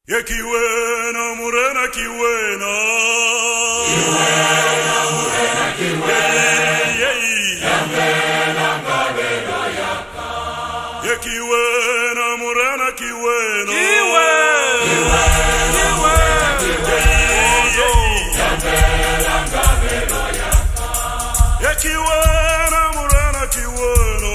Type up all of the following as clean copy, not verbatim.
Kiwena murena kiwena Yambela ngabelo yaka Kiwena murena kiwena Yambela ngabelo yaka Kiwena murena kiwena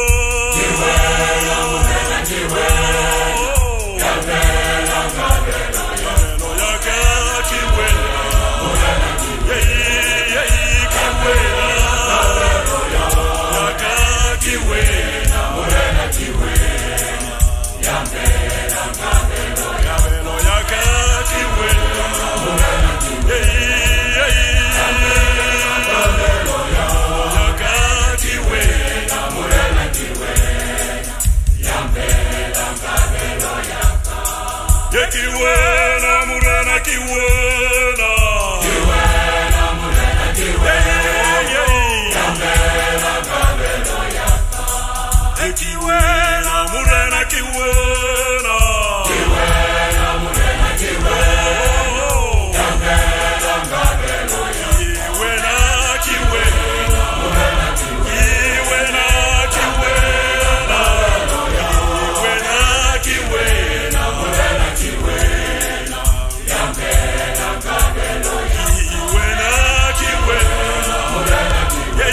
Kiwena murena kiwena Kiwena murena kiwena Yambela ngabelo yaka Kiwena murena kiwena Kiwena murena kiwena Yambela ngabelo yaka Kiwena kiwena murena kiwena Kiwena kiwena Kiwena murena kiwena Yambela ngabelo yaka Kiwena kiwena murena kiwena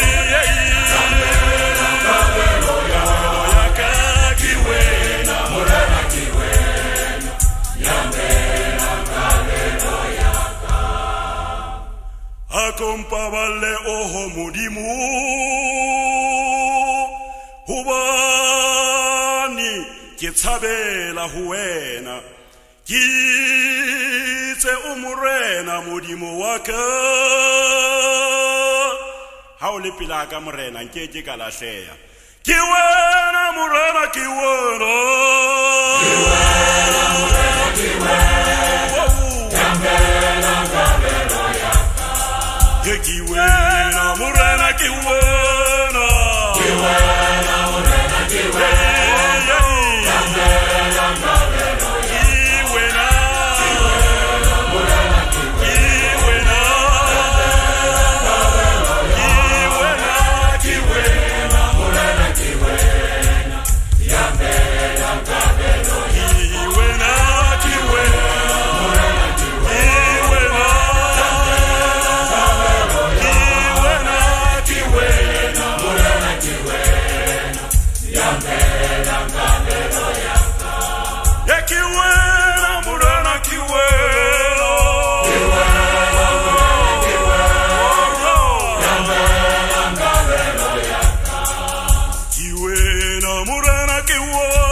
ngabelo yaka Kiwena murena kiwena Yambela ngabelo yaka Akompabale oho mudimu Hubani Kitsabela huwena Kitse umurena mudimu waka Haule pilaka murena nkeke kalashea Kiwena murena kiwena murena kiwena Yambela ngabelo yaka Kiwena murena kiwena Kiwena murena kiwena Yambela ngabelo yaka Kiwena murena kiwena Kiwena murena kiwena Yambela ngabelo yaka Kiwena murena kiwena murena kiwena Yambela ngabelo yaka Kiwena murena kiwena Yambela ngabelo yaka Kiwena murena kiwena